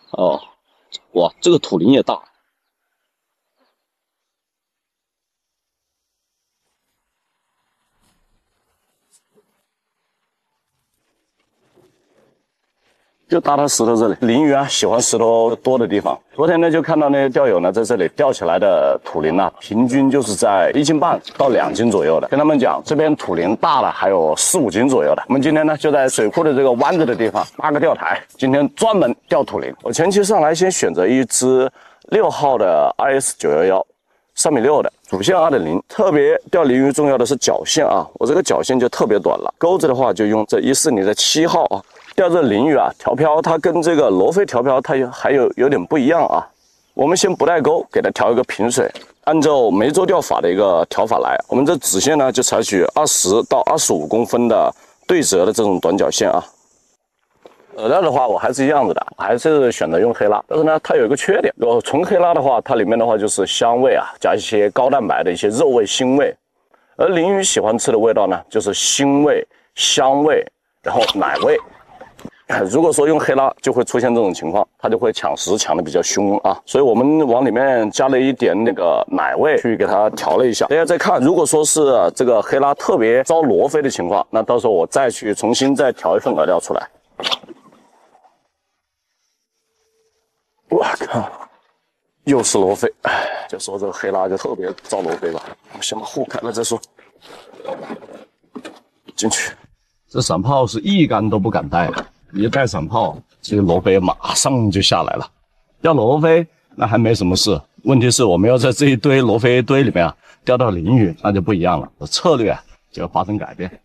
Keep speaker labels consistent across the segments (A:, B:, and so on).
A: 哦，哇，这个土林也大。就搭在石头这里，鲮鱼啊喜欢石头多的地方。昨天呢就看到那些钓友呢在这里钓起来的土林啊，平均就是在1斤半到2斤左右的。跟他们讲，这边土林大了还有4、5斤左右的。我们今天呢就在水库的这个弯子的地方搭个钓台，今天专门钓土林。我前期上来先选择一只6号的 RS911，3.6米的主线2.0。特别钓鲮鱼重要的是绞线啊，我这个绞线就特别短了。钩子的话就用这140的7号啊。钓这鲮鱼啊，调漂它跟这个罗非调漂它还有点不一样啊。我们先不带钩，给它调一个平水，按照梅州钓法的一个调法来。我们这子线呢就采取20到25公分的对折的这种短绞线啊。饵料的话我还是一样子的，还是选择用黑拉，但是呢它有一个缺点，如果纯黑拉的话，它里面的话就是香味啊，加一些高蛋白的一些肉味、腥味。而鲮鱼喜欢吃的味道呢，就是腥味、香味，然后奶味。如果说用黑拉，就会出现这种情况，它就会抢食抢的比较凶啊，所以我们往里面加了一点那个奶味去给它调了一下。大家再看，如果说是这个黑拉特别招罗非的情况，那到时候我再去重新再调一份饵料出来。我靠，又是罗非，就说这个黑拉就特别招罗非吧。我先把货开了再说。进去，这闪炮是一竿都不敢带的。一带闪炮，这个罗非马上就下来了。钓罗非那还没什么事，问题是我们要在这一堆罗非堆里面啊钓到鲮鱼，那就不一样了，策略就要发生改变。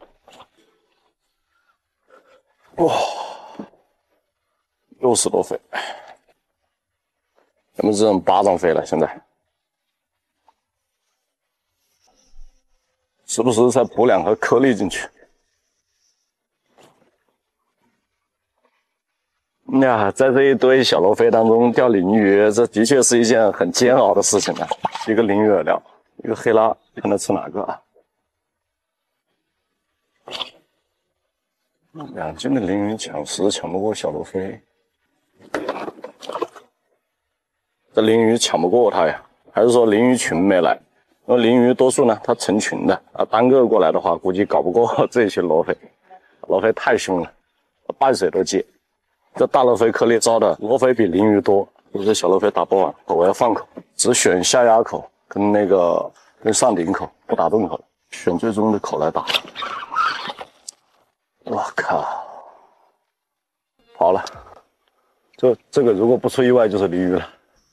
A: 哇，又是罗非，咱们这种巴掌飞了，现在时不时再补2盒颗粒进去。呀，在这一堆小罗非当中钓鲮鱼，这的确是一件很煎熬的事情啊。一个鲮鱼饵料，一个黑拉，看他吃哪个啊？2斤的鲮鱼抢食抢不过小罗非，这鲮鱼抢不过它呀？还是说鲮鱼群没来？因为鲮鱼多数呢，它成群的啊，单个过来的话，估计搞不过这群罗非。罗非太凶了，半水都接。这大罗非颗粒招的罗非比鲮鱼多，这小罗非打不完，我要放口，只选下压口跟上顶口，不打洞口，选最终的口来打。我靠，跑了！这个如果不出意外就是鲮鱼了。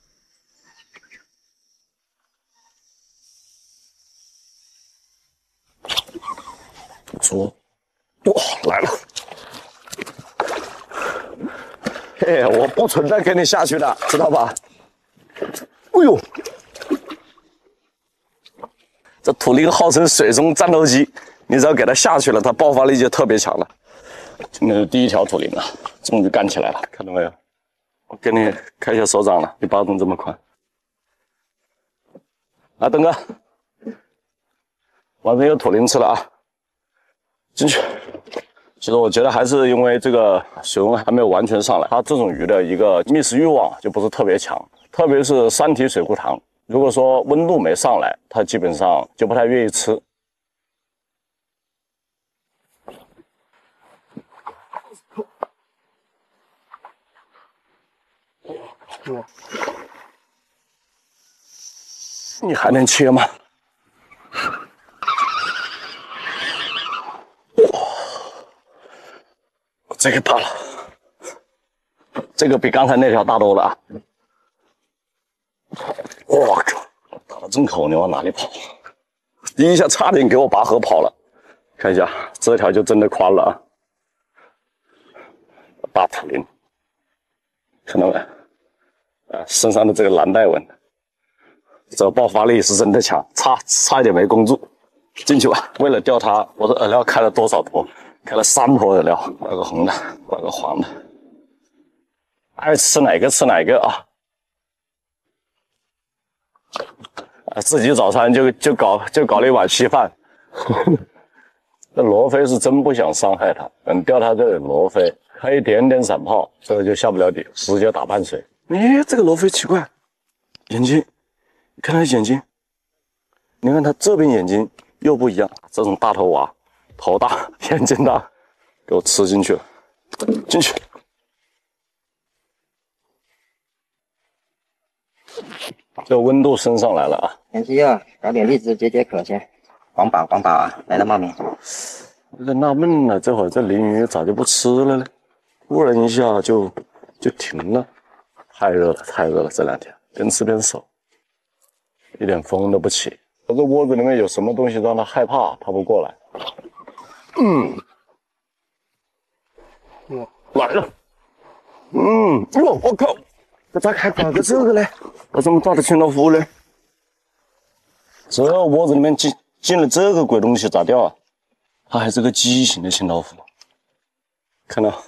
A: 哇，来了！嘿，我不存在给你下去的，知道吧？哎呦，这土林号称水中战斗机，你只要给它下去了，它爆发力就特别强了。今天是第1条土林了，终于干起来了，看到没有？我给你开一下手掌了，你巴掌这么宽。来，登哥，晚上有土林吃了啊！进去。其实我觉得还是因为这个水温还没有完全上来，它这种鱼的一个觅食欲望就不是特别强，特别是山体水库塘，如果说温度没上来，它基本上就不太愿意吃。你还能切吗？这个大了，这个比刚才那条大多了啊！我靠，打到正口，你往哪里跑？第一下差点给我拔河跑了。看一下，这条就真的宽了啊！大土林，看到没？身上的这个蓝带纹，这个爆发力是真的强，差一点没攻住。进去吧。为了钓它，我的饵料开了多少坨？开了3坨饵料，挂个红的，挂个黄的，爱吃哪个吃哪个啊！自己早餐就搞了一碗稀饭。这罗非是真不想伤害它，钓它这个罗非开一点点闪泡，这个就下不了底，直接打半水。哎，这个罗非奇怪，眼睛，你看它眼睛，你看它这边眼睛又不一样，这种大头娃，头大眼睛大，给我吃进去了，进去。这温度升上来了啊！
B: 天气热，搞点荔枝解解渴先。广宝啊，来了茂名。
A: 我在纳闷了，这会儿这鲮鱼咋就不吃了呢？突然一下就停了，太热了，这2天边吃边守，一点风都不起。我这窝子里面有什么东西让它害怕，它不过来。来了。我靠！这咋还搞个这个嘞？我这么大的清道夫嘞？这窝子里面进了这个鬼东西咋钓啊？它还是个畸形的清道夫，看到？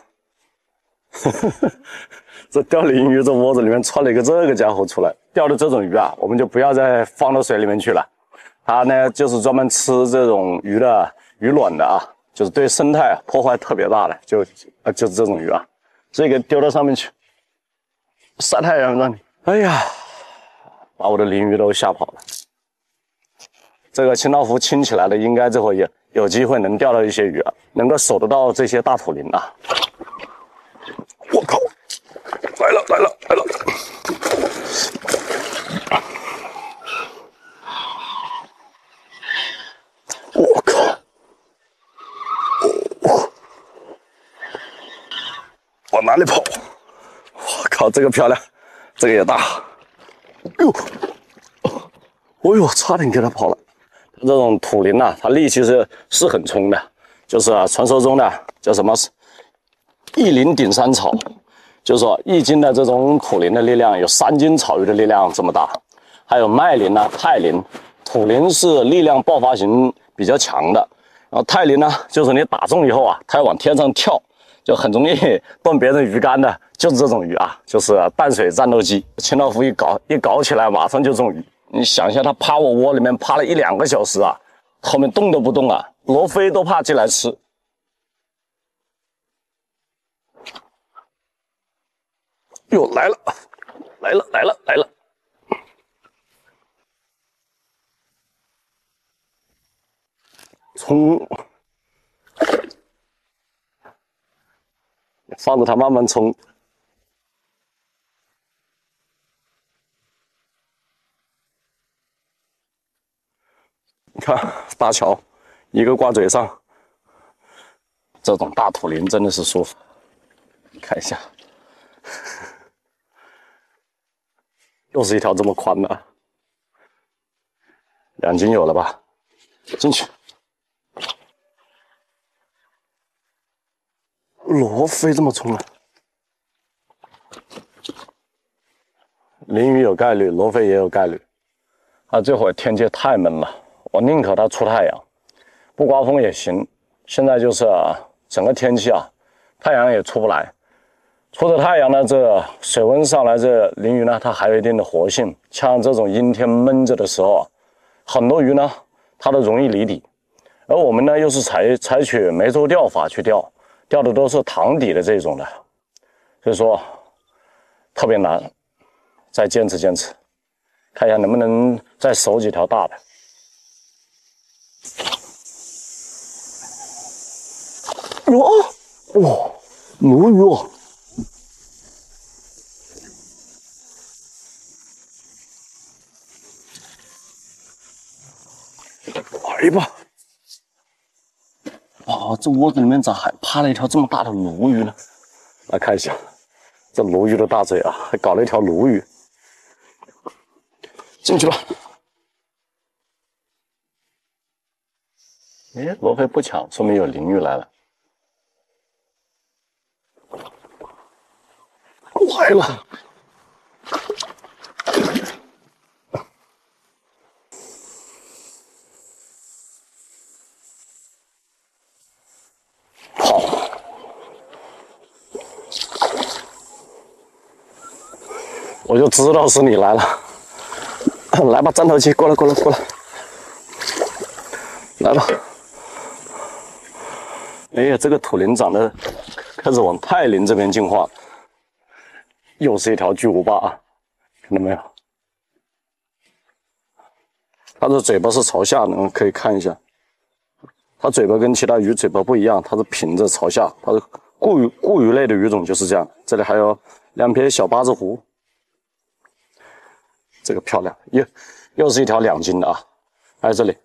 A: 这钓鲮鱼这窝子里面窜了一个这个家伙出来，钓的这种鱼啊，我们就不要再放到水里面去了。它呢就是专门吃这种鱼的鱼卵的啊，就是对生态破坏特别大的，就是这种鱼啊，这个丢到上面去晒太阳让你，哎呀，把我的鲮鱼都吓跑了。这个清道夫清起来了，应该这会也有机会能钓到一些鱼啊，能够守得到这些大土林啊。我靠，来了！我靠！往哪里跑？我靠，这个漂亮，这个也大。哎呦，差点给它跑了。这种土林啊，它力气是很冲的，就是传说中的叫什么一林顶3草，就是说1斤的这种土林的力量有3斤草鱼的力量这么大。还有麦林啊、泰林，土林是力量爆发型比较强的，然后泰林呢，就是你打中以后啊，它要往天上跳，就很容易断别人鱼竿的，就是这种鱼啊，就是淡水战斗机。清道夫一搞起来，马上就中鱼。你想一下，它趴我窝里面趴了1-2个小时啊，后面动都不动啊，罗非都怕进来吃。哟，来了！冲！放着它慢慢冲。你看大桥，一个挂嘴上，这种大土林真的是舒服。看一下，又是一条这么宽的，2斤有了吧？进去。罗非这么冲啊！鲮鱼有概率，罗非也有概率。这会儿天气太闷了。我宁可它出太阳，不刮风也行。现在就是整个天气啊，太阳也出不来。出着太阳呢，这水温上来，这鲮鱼呢，它还有一定的活性。像这种阴天闷着的时候啊，很多鱼呢，它都容易离底。而我们呢，又是采取楣洲钓法去钓，钓的都是塘底的这种的，所以说特别难。再坚持，看一下能不能再收几条大的。哇，鲈鱼哦！来吧！这窝子里面咋还趴了一条这么大的鲈鱼呢？来看一下，这鲈鱼的大嘴啊，还搞了一条鲈鱼。进去吧。罗非不抢，说明有鲮鱼来了。来了！好，我就知道是你来了。来吧，战斗机，过来，来吧。哎呀，这个土林长得开始往泰林这边进化。又是一条巨无霸啊，看到没有？它的嘴巴是朝下的，你们可以看一下。它嘴巴跟其他鱼嘴巴不一样，它是平着朝下。它是固鱼类的鱼种就是这样。这里还有2撇小八字胡，这个漂亮，又是一条2斤的啊，还有这里。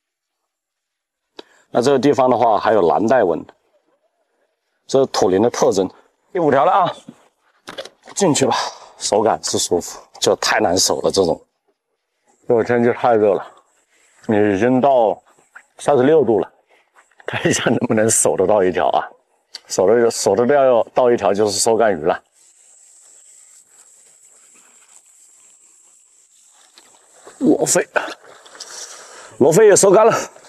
A: 那这个地方的话还有蓝带纹，这是土林的特征。第5条了啊，进去吧，手感是舒服，就太难守了这种。这会天气太热了，已经到36度了。看一下能不能守得到一条啊？守得到一条就是收干鱼了。罗非也收干了，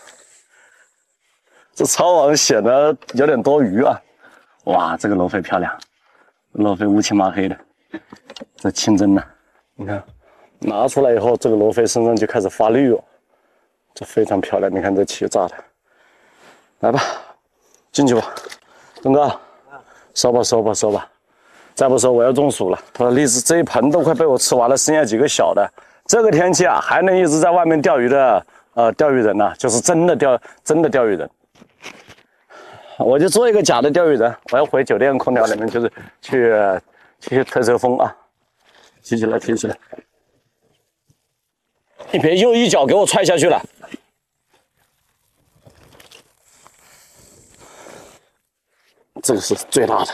A: 这抄网显得有点多余啊。哇，这个罗非漂亮，罗非乌漆麻黑的，这清蒸的，你看拿出来以后，这个罗非身上就开始发绿哦，这非常漂亮。你看这鳍炸的。来吧，进去吧，东哥，收吧，再不收我要中暑了。我的荔枝这一盆都快被我吃完了，剩下几个小的。这个天气啊，还能一直在外面钓鱼的钓鱼人呢、就是真的钓鱼人。我就做一个假的钓鱼人，我要回酒店空调里面，就是去吹吹风啊，提起来，一别又一脚给我踹下去了。这个是最大的，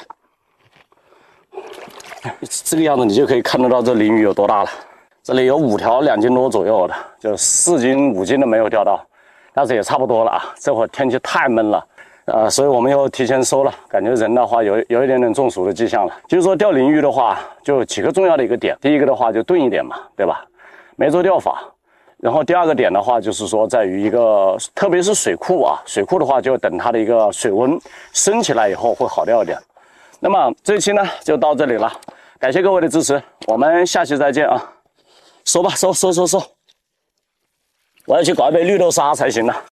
A: 这个样子你就可以看得到这鲮鱼有多大了。这里有5条2斤多左右的，就4斤5斤的没有钓到，但是也差不多了啊。这会儿天气太闷了，所以我们又提前收了。感觉人的话有一点点中暑的迹象了。就是说钓鲮鱼的话，就几个重要的一个点。第一个的话就钝一点嘛，对吧？没做钓法。然后第2个点的话，就是说在于一个，特别是水库啊，水库的话就等它的一个水温升起来以后会好钓一点。那么这一期呢就到这里了，感谢各位的支持，我们下期再见啊！收吧，收，我要去搞一杯绿豆沙才行了。